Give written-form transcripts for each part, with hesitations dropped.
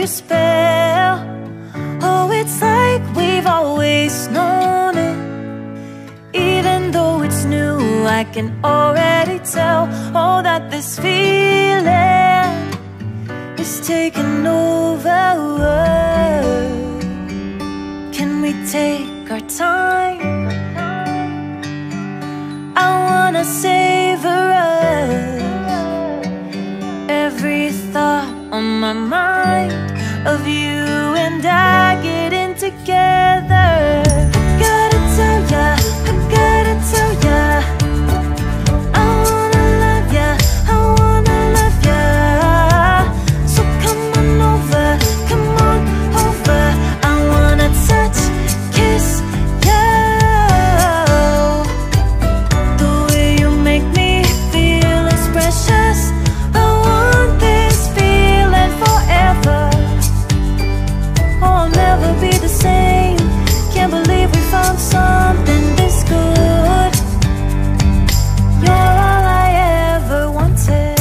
your spell. Oh, it's like we've always known it. Even though it's new, I can already tell. Oh, that this feeling is taking over. Can we take our time? I wanna savor us. Every thought on my mind of you and I getting together. Gotta tell ya, I gotta tell ya, I wanna love ya, I wanna love ya. So come on over, come on over. I wanna touch, kiss ya. The way you make me feel is precious. I want this feeling forever. Oh, I'll never be the same. Can't believe we found something this good. You're all I ever wanted.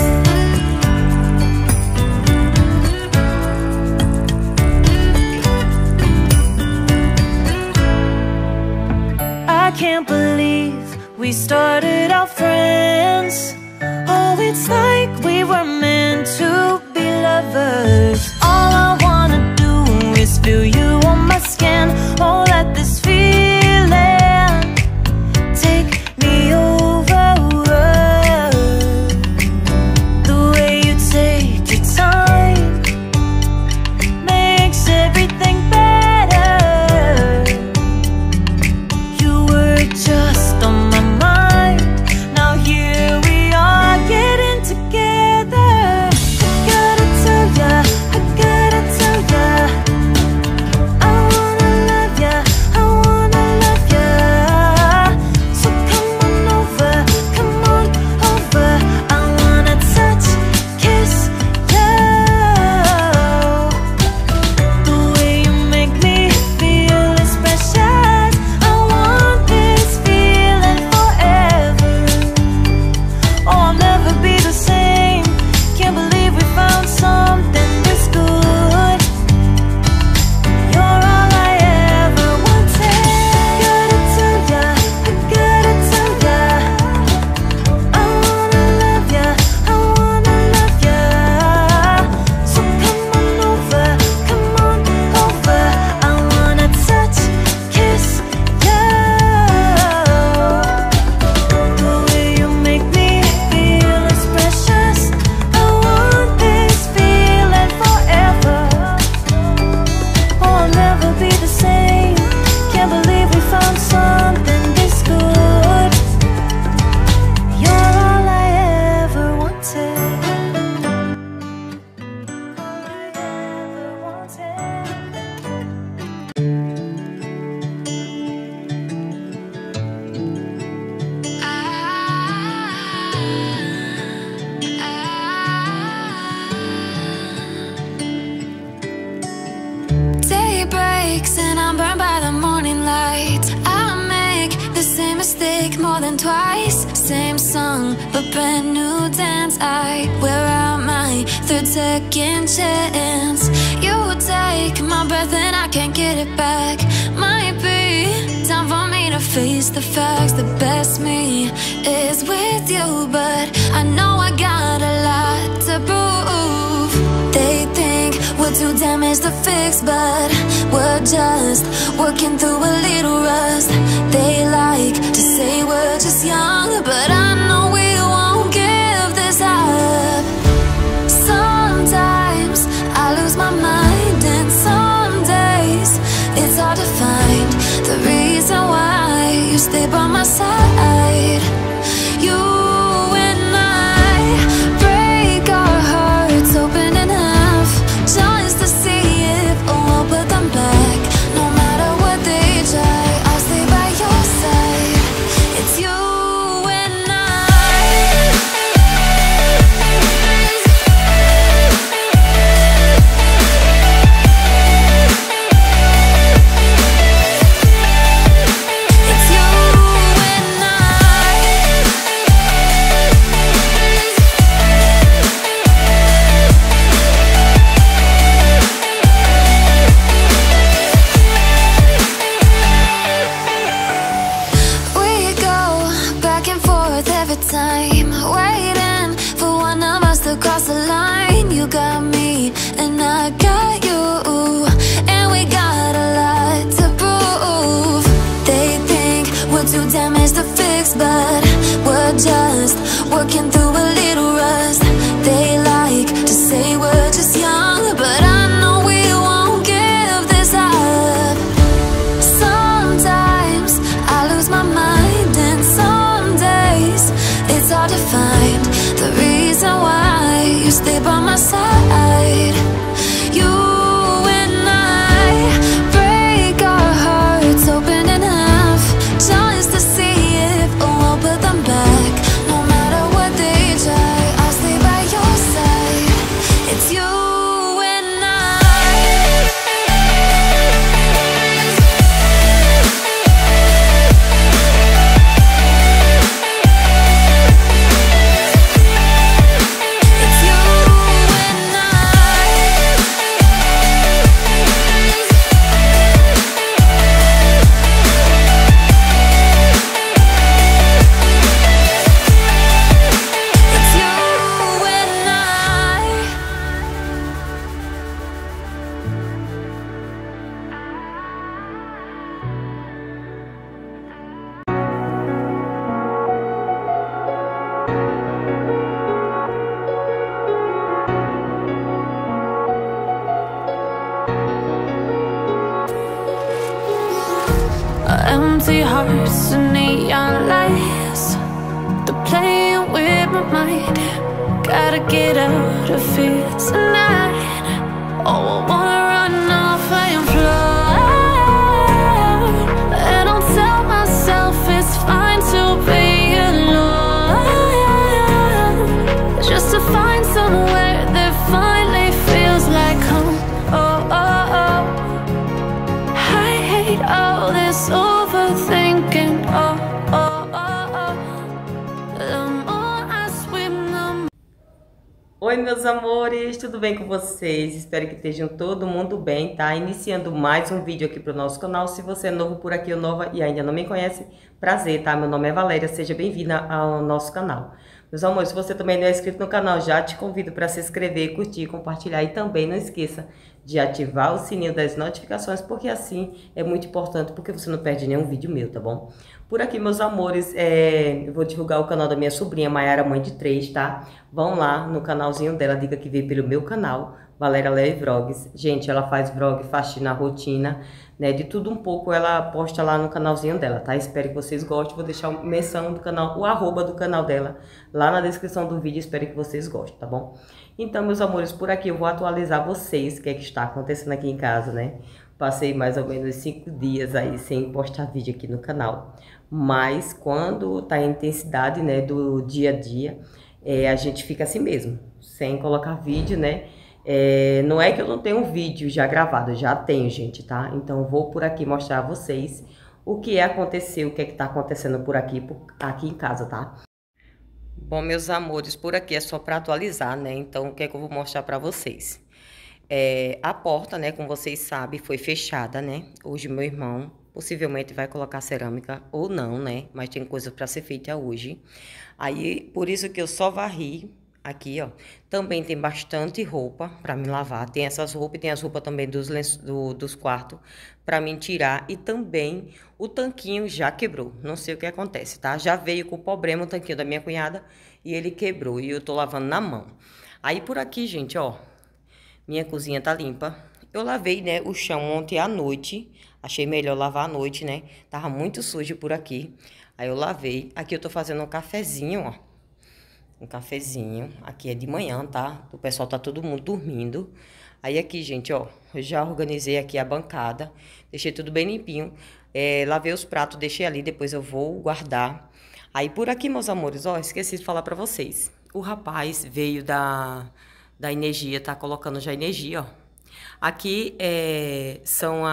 I can't believe we started out friends. Oh, it's like we were meant to be lovers. All I wanna do is feel you on my skin. Oh, let this feeling take me over. The way you take your time makes everything better. You were just on my mind. Now here we are getting together. Gotta tell ya, I gotta tell ya, I wanna love ya, I wanna love ya. So come on over, come on over. I wanna touch, kiss ya. The way you make me feel is precious. I want this feeling forever. Oh, I'll never be the same. Can't believe we found something this good. You're all I ever wanted. Gotta tell ya, I gotta tell ya, I wanna love ya, I wanna love ya. So come on over, come on over. I wanna touch, kiss ya. The way you make me feel is precious. I want this feeling forever. Oh, I'll never be the same. Can't believe we found something this good. You're all I ever wanted. All I ever wanted. Day breaks and I'm burned by the morning light. I make the same mistake more than twice. Same song, but brand new dance. I wear out my third second chance. You take my breath and I can't get it back. Might be time for me to face the facts. The best me is with you, but I know I got a lot to prove. They think we're too damaged to fix, but we're just working through a little rust. They like to say we're just young, but I know we won't give this up. Sometimes I lose my mind, and some days it's hard to find the reason why you stay by my side. You and I break our hearts open in half, just to see if we'll put them back. No matter what they try, I'll stay by your side. It's you and I. It's you and I. empty hearts and neon lights. They're playing with my mind. Gotta get out of here tonight. Oh, I wanna run off and fly. And I'll tell myself it's fine to be alone, just to find somewhere that finally feels like home. Oh, oh, oh. I hate all this overthinking. Oh, oh, oh, oh. The more I swim, the more. Oi, meus amores, tudo bem com vocês? Espero que estejam todo mundo bem, tá? Iniciando mais um vídeo aqui pro nosso canal. Se você é novo por aqui ou nova e ainda não me conhece, prazer, tá? Meu nome é Valéria, seja bem-vinda ao nosso canal. Meus amores, se você também não é inscrito no canal, já te convido para se inscrever, curtir, compartilhar e também não esqueça de ativar o sininho das notificações, porque assim é muito importante, porque você não perde nenhum vídeo meu, tá bom? Por aqui, meus amores, eu vou divulgar o canal da minha sobrinha, Maiara, mãe de 3, tá? Vão lá no canalzinho dela, diga que veio pelo meu canal, Valéria Leve Vlogs. Gente, ela faz vlog, faxina, rotina, né? De tudo um pouco ela posta lá no canalzinho dela, tá? Espero que vocês gostem. Vou deixar a menção do canal, o arroba do canal dela lá na descrição do vídeo. Espero que vocês gostem, tá bom? Então, meus amores, por aqui eu vou atualizar vocês o que é que está acontecendo aqui em casa, né? Passei mais ou menos 5 dias aí sem postar vídeo aqui no canal. Mas quando tá em intensidade, né, do dia a dia, a gente fica assim mesmo, sem colocar vídeo, né? Não é que eu não tenho vídeo já gravado, já tenho, gente, tá? Então vou por aqui mostrar a vocês o que aconteceu, o que é que tá acontecendo por aqui em casa, tá? Bom, meus amores, por aqui é só para atualizar, né? Então o que é que eu vou mostrar para vocês? A porta, né, como vocês sabem, foi fechada, né? Hoje meu irmão possivelmente vai colocar cerâmica ou não, né? Mas tem coisa para ser feita hoje. Aí, por isso que eu só varri aqui, ó. Também tem bastante roupa para me lavar. Tem essas roupas e tem as roupas também dos quartos para mim tirar. E também o tanquinho já quebrou. Não sei o que acontece, tá? Já veio com o problema o tanquinho da minha cunhada e ele quebrou. E eu tô lavando na mão. Aí por aqui, gente, ó. Minha cozinha tá limpa. Eu lavei, né, o chão ontem à noite. Achei melhor lavar à noite, né? Tava muito sujo por aqui. Aí eu lavei. Aqui eu tô fazendo um cafezinho, ó. Um cafezinho. Aqui é de manhã, tá? O pessoal tá todo mundo dormindo. Aí aqui, gente, ó. Eu já organizei aqui a bancada. Deixei tudo bem limpinho. Lavei os pratos, deixei ali. Depois eu vou guardar. Aí por aqui, meus amores, ó. Esqueci de falar pra vocês. O rapaz veio da energia, tá colocando já energia, ó. Aqui são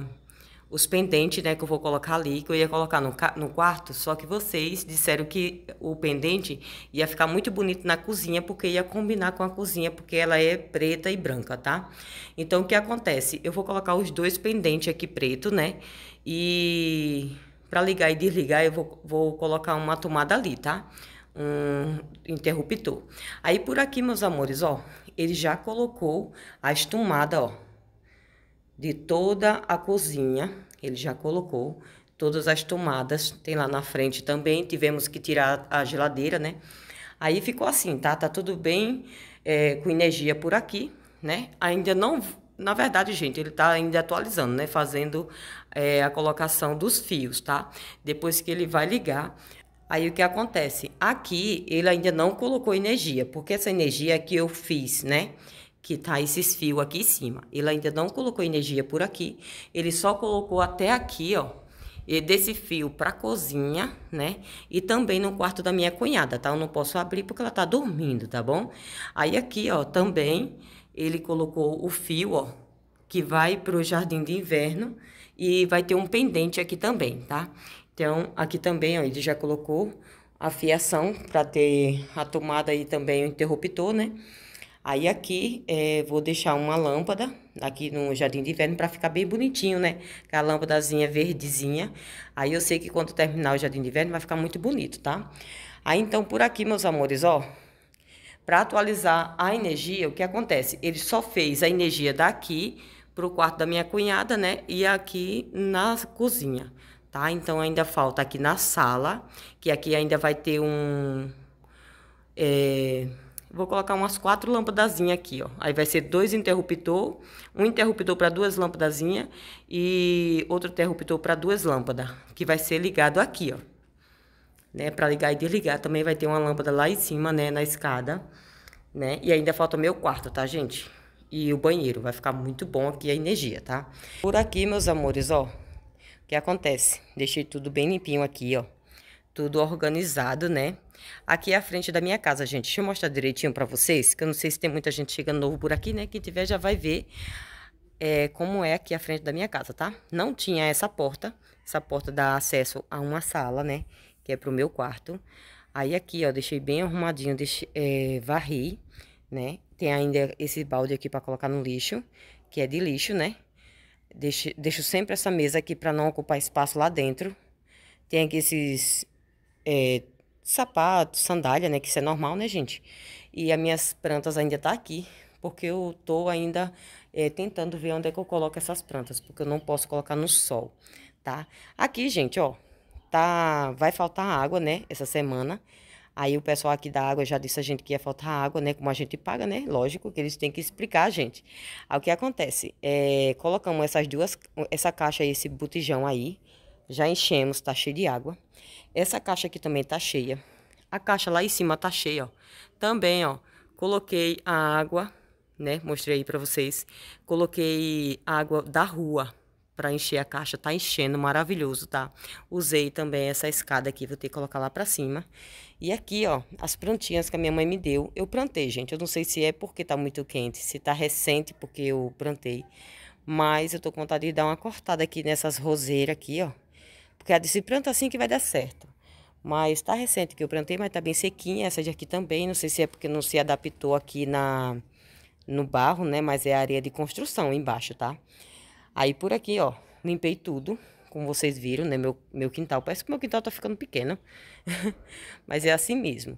os pendentes, né, que eu vou colocar ali, que eu ia colocar no quarto, só que vocês disseram que o pendente ia ficar muito bonito na cozinha, porque ia combinar com a cozinha, porque ela é preta e branca, tá? Então, o que acontece? Eu vou colocar os dois pendentes aqui preto, né? E para ligar e desligar, eu vou colocar uma tomada ali, tá? Um interruptor. Aí, por aqui, meus amores, ó, ele já colocou as tomadas, ó, de toda a cozinha. Ele já colocou todas as tomadas. Tem lá na frente também. Tivemos que tirar a geladeira, né? Aí ficou assim, tá? Tá tudo bem com energia por aqui, né? Ainda não... Na verdade, gente, ele tá ainda atualizando, né? Fazendo a colocação dos fios, tá? Depois que ele vai ligar... Aí, o que acontece? Aqui, ele ainda não colocou energia, porque essa energia que eu fiz, né? Que tá esses fios aqui em cima. Ele ainda não colocou energia por aqui. Ele só colocou até aqui, ó. E desse fio pra cozinha, né? E também no quarto da minha cunhada, tá? Eu não posso abrir porque ela tá dormindo, tá bom? Aí, aqui, ó, também ele colocou o fio, ó. Que vai pro jardim de inverno. E vai ter um pendente aqui também, tá? Então, aqui também, ó, ele já colocou a fiação para ter a tomada aí também, o interruptor, né? Aí aqui, vou deixar uma lâmpada aqui no jardim de inverno para ficar bem bonitinho, né? Com a lâmpadazinha verdezinha. Aí eu sei que quando terminar o jardim de inverno vai ficar muito bonito, tá? Aí então, por aqui, meus amores, ó. Para atualizar a energia, o que acontece? Ele só fez a energia daqui pro quarto da minha cunhada, né? E aqui na cozinha. Tá? Então, ainda falta aqui na sala, que aqui ainda vai ter Vou colocar umas 4 lâmpadazinhas aqui, ó. Aí vai ser 2 interruptor, um interruptor para 2 lâmpadazinhas e outro interruptor para 2 lâmpadas, que vai ser ligado aqui, ó. Né, para ligar e desligar. Também vai ter uma lâmpada lá em cima, né, na escada, né? E ainda falta meu quarto, tá, gente? E o banheiro, vai ficar muito bom aqui a energia, tá? Por aqui, meus amores, ó, o que acontece? Deixei tudo bem limpinho aqui, ó. Tudo organizado, né? Aqui é a frente da minha casa, gente. Deixa eu mostrar direitinho pra vocês, que eu não sei se tem muita gente chegando novo por aqui, né? Quem tiver já vai ver como é aqui a frente da minha casa, tá? Não tinha essa porta dá acesso a uma sala, né? Que é pro meu quarto. Aí aqui, ó, deixei bem arrumadinho, varri, né? Tem ainda esse balde aqui pra colocar no lixo, que é de lixo, né? Deixo sempre essa mesa aqui pra não ocupar espaço lá dentro. Tem aqui esses sapatos, sandália, né? Que isso é normal, né, gente? E as minhas plantas ainda tá aqui, porque eu tô ainda tentando ver onde é que eu coloco essas plantas, porque eu não posso colocar no sol, tá? Aqui, gente, ó, vai faltar água, né, essa semana. Aí o pessoal aqui da água já disse a gente que ia faltar água, né, como a gente paga, né, lógico que eles têm que explicar a gente. Aí o que acontece? Colocamos essa caixa e esse botijão aí, já enchemos, tá cheio de água. Essa caixa aqui também tá cheia. A caixa lá em cima tá cheia, ó. Também, ó, coloquei a água, né? Mostrei aí pra vocês. Coloquei água da rua pra encher a caixa. Tá enchendo, maravilhoso, tá? Usei também essa escada aqui, vou ter que colocar lá pra cima. E aqui, ó, as plantinhas que a minha mãe me deu. Eu plantei, gente. Eu não sei se é porque tá muito quente, se tá recente porque eu plantei. Mas eu tô com vontade de dar uma cortada aqui nessas roseiras aqui, ó. Porque ela disse, planta assim que vai dar certo. Mas tá recente que eu plantei, mas tá bem sequinha. Essa de aqui também, não sei se é porque não se adaptou aqui no barro, né? Mas é areia de construção embaixo, tá? Aí por aqui, ó, limpei tudo, como vocês viram, né? Meu quintal, parece que meu quintal tá ficando pequeno. Mas é assim mesmo.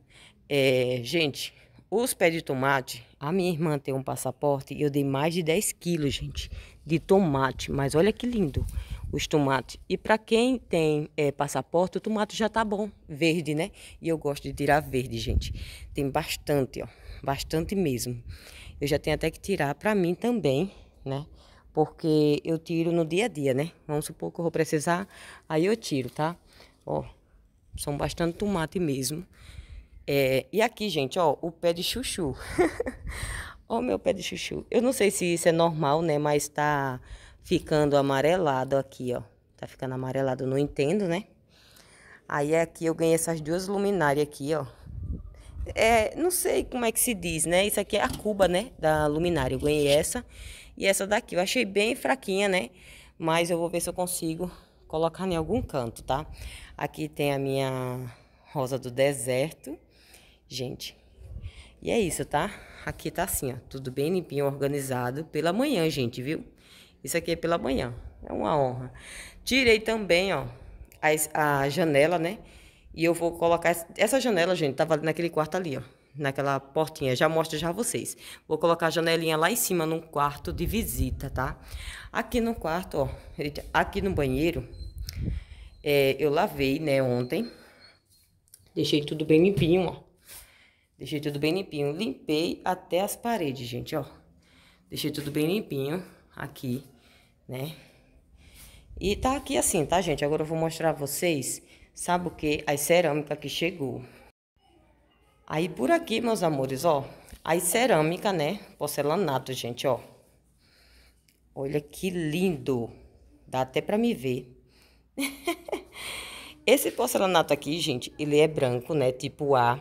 Gente, os pés de tomate, a minha irmã tem um passaporte e eu dei mais de 10 quilos, gente, de tomate. Mas olha que lindo os tomates. E para quem tem passaporte, o tomate já tá bom, verde, né? E eu gosto de tirar verde, gente. Tem bastante, ó, bastante mesmo. Eu já tenho até que tirar para mim também, né? Porque eu tiro no dia a dia, né? Vamos supor que eu vou precisar, aí eu tiro, tá? Ó, são bastante tomate mesmo. E aqui, gente, ó, o pé de chuchu. Ó o meu pé de chuchu. Eu não sei se isso é normal, né? Mas tá ficando amarelado aqui, ó. Tá ficando amarelado, não entendo, né? Aí aqui eu ganhei essas 2 luminárias aqui, ó. Não sei como é que se diz, né? Isso aqui é a cuba, né? Da luminária. Eu ganhei essa e essa daqui. Eu achei bem fraquinha, né? Mas eu vou ver se eu consigo colocar em algum canto, tá? Aqui tem a minha rosa do deserto. Gente, e é isso, tá? Aqui tá assim, ó, tudo bem limpinho, organizado. Pela manhã, gente, viu? Isso aqui é pela manhã, é uma honra. Tirei também, ó, a janela, né? E eu vou colocar essa janela, gente, tava ali naquele quarto ali, ó. Naquela portinha, já mostro já a vocês. Vou colocar a janelinha lá em cima, num quarto de visita, tá? Aqui no quarto, ó, aqui no banheiro, eu lavei, né, ontem. Deixei tudo bem limpinho, ó. Deixei tudo bem limpinho. Limpei até as paredes, gente, ó. Deixei tudo bem limpinho aqui, né? E tá aqui assim, tá, gente? Agora eu vou mostrar a vocês, sabe o que? As cerâmicas que chegou. Aí por aqui, meus amores, ó. As cerâmicas, né? Porcelanato, gente, ó. Olha que lindo. Dá até pra me ver. Esse porcelanato aqui, gente, ele é branco, né? Tipo A.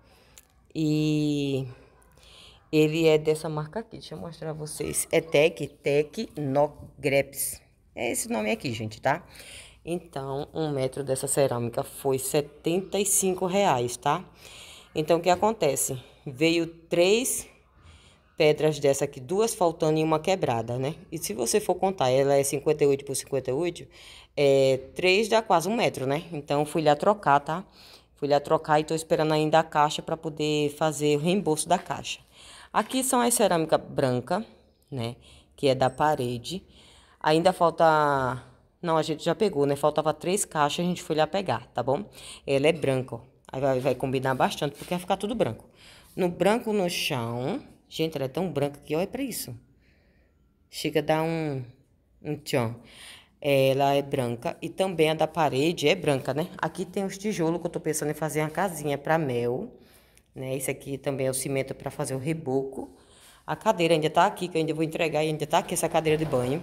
E ele é dessa marca aqui, deixa eu mostrar a vocês. É Tecnogreps. É esse nome aqui, gente, tá? Então, 1 metro dessa cerâmica foi R$75, tá? Então, o que acontece? Veio 3 pedras dessa aqui, 2 faltando e uma quebrada, né? E se você for contar, ela é 58 por 58, 3 dá quase 1 metro, né? Então, fui lá trocar, tá? Fui lá trocar e tô esperando ainda a caixa para poder fazer o reembolso da caixa. Aqui são as cerâmicas brancas, né? Que é da parede. Ainda falta... Não, a gente já pegou, né? Faltava 3 caixas, a gente foi lá pegar, tá bom? Ela é branca, ó. Aí vai combinar bastante, porque vai ficar tudo branco. no branco no chão. Gente, ela é tão branca que olha pra isso. Chega a dar um tchan. Ela é branca e também a da parede é branca, né? Aqui tem os tijolos que eu tô pensando em fazer uma casinha pra Mel, né? Esse aqui também é o cimento pra fazer o reboco. A cadeira ainda tá aqui, que eu ainda vou entregar e ainda tá aqui essa cadeira de banho.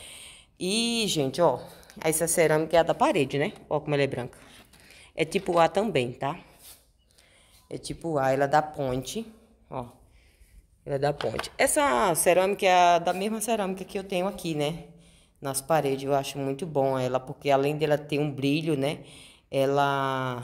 E, gente, ó, essa cerâmica é a da parede, né? Ó como ela é branca. É tipo A também, tá? É tipo A, ela é da ponte, ó. Ela é da ponte. Essa cerâmica é a da mesma cerâmica que eu tenho aqui, né? Nas paredes, eu acho muito bom ela, porque além dela ter um brilho, né? Ela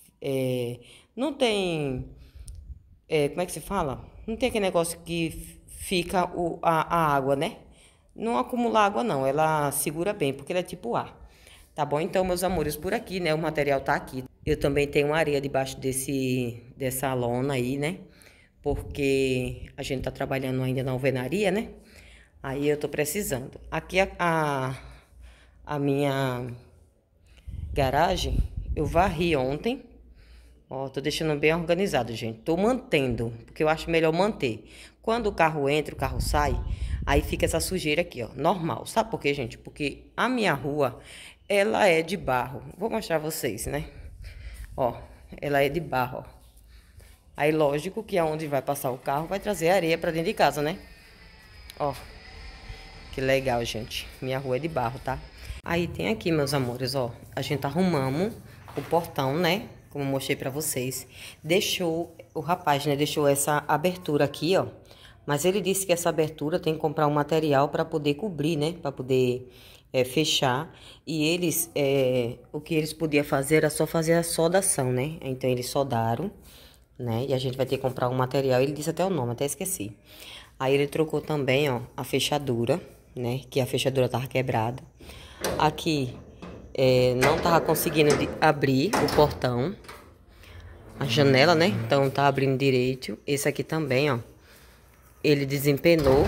não tem... como é que se fala? Não tem aquele negócio que fica a água, né? Não acumula água, não. Ela segura bem, porque ela é tipo A. Tá bom? Então, meus amores, por aqui, né? O material tá aqui. Eu também tenho areia debaixo dessa lona aí, né? Porque a gente tá trabalhando ainda na alvenaria, né? Aí eu tô precisando. Aqui a minha garagem, eu varri ontem. Ó, tô deixando bem organizado, gente. Tô mantendo, porque eu acho melhor manter. Quando o carro entra, o carro sai, aí fica essa sujeira aqui, ó, normal. Sabe por quê, gente? Porque a minha rua, ela é de barro. Vou mostrar vocês, né? Ó, ela é de barro, ó. Aí, lógico que aonde vai passar o carro, vai trazer areia pra dentro de casa, né? Ó, que legal, gente. Minha rua é de barro, tá? Aí tem aqui, meus amores, ó. A gente arrumamos o portão, né? Como eu mostrei pra vocês. Deixou, o rapaz, né? Deixou essa abertura aqui, ó. Mas ele disse que essa abertura tem que comprar um material pra poder cobrir, né? Pra poder fechar. E eles, o que eles podiam fazer era só fazer a soldação, né? Então eles soldaram, né? E a gente vai ter que comprar um material. Ele disse até o nome, até esqueci. Aí ele trocou também, ó, a fechadura, né? Que a fechadura tava quebrada. Aqui, não tava conseguindo abrir o portão. A janela, né? Então tá abrindo direito. Esse aqui também, ó. Ele desempenou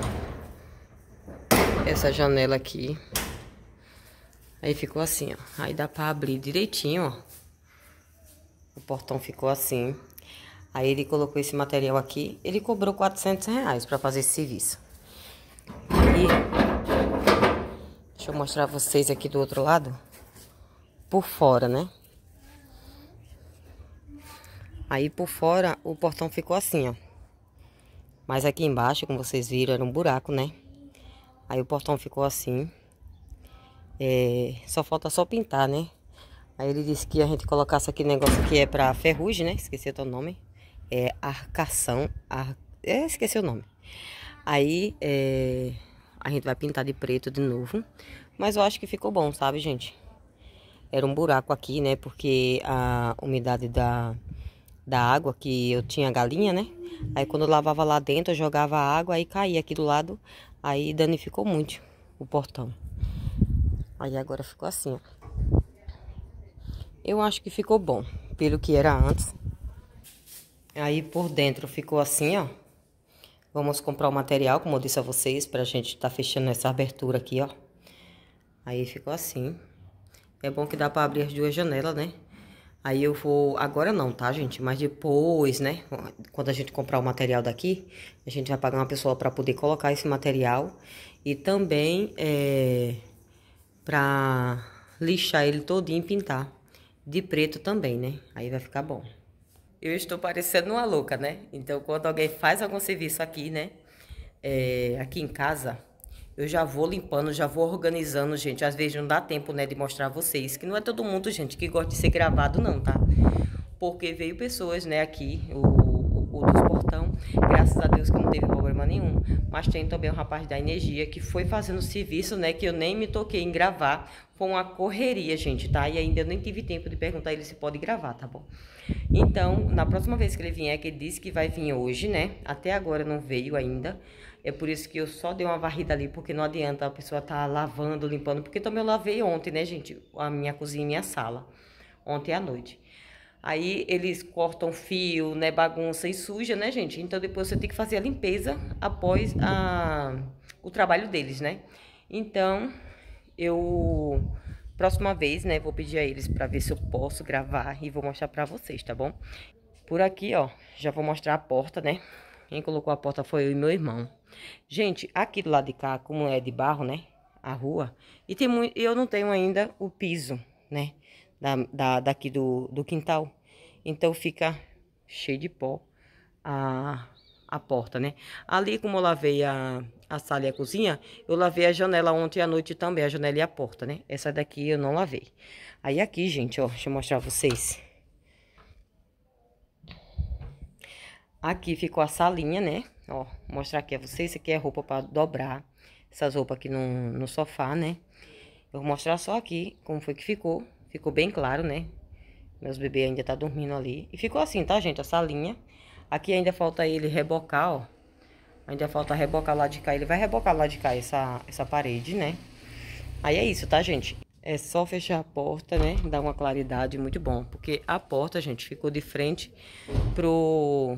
essa janela aqui. Aí ficou assim, ó. Aí dá pra abrir direitinho, ó. O portão ficou assim. Aí ele colocou esse material aqui. Ele cobrou R$400 pra fazer esse serviço. Aí, deixa eu mostrar vocês aqui do outro lado. Por fora, né? Aí por fora o portão ficou assim, ó. Mas aqui embaixo, como vocês viram, era um buraco, né? Aí o portão ficou assim. Só falta só pintar, né? Aí ele disse que a gente colocasse aqui negócio que é pra ferrugem, né? Esqueci o nome. Arcação. Esqueci o nome. Aí a gente vai pintar de preto de novo. Mas eu acho que ficou bom, sabe, gente? Era um buraco aqui, né? Porque a umidade da água, que eu tinha galinha, né? Aí quando eu lavava lá dentro, eu jogava água, aí caía aqui do lado. Aí danificou muito o portão. Aí agora ficou assim, ó. Eu acho que ficou bom, pelo que era antes. Aí por dentro ficou assim, ó. Vamos comprar o material, como eu disse a vocês, pra gente tá fechando essa abertura aqui, ó. Aí ficou assim. É bom que dá pra abrir as duas janelas, né? Aí eu vou... Agora não, tá, gente? Mas depois, né? Quando a gente comprar o material daqui, a gente vai pagar uma pessoa pra poder colocar esse material. E também pra lixar ele todinho e pintar. De preto também, né? Aí vai ficar bom. Eu estou parecendo uma louca, né? Então, quando alguém faz algum serviço aqui, né? Aqui em casa, eu já vou limpando, já vou organizando, gente. Às vezes não dá tempo, né, de mostrar a vocês. Que não é todo mundo, gente, que gosta de ser gravado, não, tá? Porque veio pessoas, né, aqui, o dos portão. Graças a Deus que não teve problema nenhum. Mas tem também o rapaz da energia que foi fazendo serviço, né, que eu nem me toquei em gravar. Foi uma correria, gente, tá? E ainda eu nem tive tempo de perguntar a ele se pode gravar, tá bom? Então, na próxima vez que ele vier, que ele disse que vai vir hoje, né? Até agora não veio ainda. É por isso que eu só dei uma varrida ali, porque não adianta a pessoa tá lavando, limpando. Porque também eu lavei ontem, né, gente? A minha cozinha e minha sala. Ontem à noite. Aí eles cortam fio, né, bagunça e suja, né, gente? Então depois você tem que fazer a limpeza após o trabalho deles, né? Então, próxima vez, né, vou pedir a eles pra ver se eu posso gravar e vou mostrar pra vocês, tá bom? Por aqui, ó, já vou mostrar a porta, né? Quem colocou a porta foi eu e meu irmão. Gente, aqui do lado de cá, como é de barro, né? A rua. E tem muito, eu não tenho ainda o piso, né? Daqui do quintal. Então fica cheio de pó a porta, né? Ali, como eu lavei a sala e a cozinha, eu lavei a janela ontem à noite também, a janela e a porta, né? Essa daqui eu não lavei. Aí aqui, gente, ó, deixa eu mostrar pra vocês. Aqui ficou a salinha, né? Ó, mostrar aqui a vocês. Isso aqui é roupa pra dobrar. Essas roupas aqui no sofá, né? Eu vou mostrar só aqui como foi que ficou. Ficou bem claro, né? Meus bebês ainda tá dormindo ali. E ficou assim, tá, gente? A salinha. Aqui ainda falta ele rebocar, ó. Ainda falta rebocar lá de cá. Ele vai rebocar lá de cá essa parede, né? Aí é isso, tá, gente? É só fechar a porta, né? Dar uma claridade muito bom. Porque a porta, gente, ficou de frente pro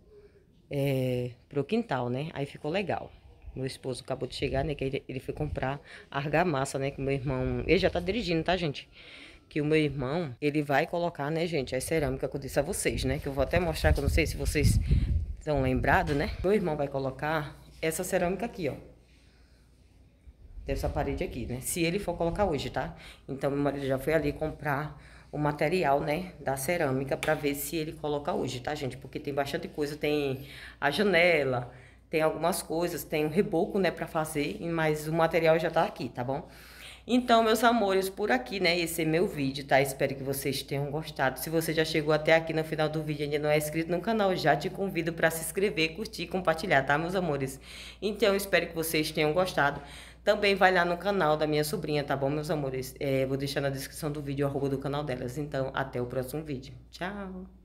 quintal, né? Aí ficou legal. Meu esposo acabou de chegar, né? Que ele foi comprar argamassa, né? Que meu irmão... Ele já tá dirigindo, tá, gente? Que o meu irmão, ele vai colocar, né, gente? A cerâmica que eu disse a vocês, né? Que eu vou até mostrar, que eu não sei se vocês estão lembrados, né? Meu irmão vai colocar essa cerâmica aqui, ó. Dessa parede aqui, né? Se ele for colocar hoje, tá? Então, meu marido já foi ali comprar o material, né, da cerâmica pra ver se ele coloca hoje, tá, gente? Porque tem bastante coisa, tem a janela, tem algumas coisas, tem um reboco, né, pra fazer, mas o material já tá aqui, tá bom? Então, meus amores, por aqui, né, esse é meu vídeo, tá? Espero que vocês tenham gostado. Se você já chegou até aqui no final do vídeo e ainda não é inscrito no canal, já te convido pra se inscrever, curtir e compartilhar, tá, meus amores? Então, espero que vocês tenham gostado. Também vai lá no canal da minha sobrinha, tá bom, meus amores? Vou deixar na descrição do vídeo o arroba do canal delas. Então, até o próximo vídeo. Tchau!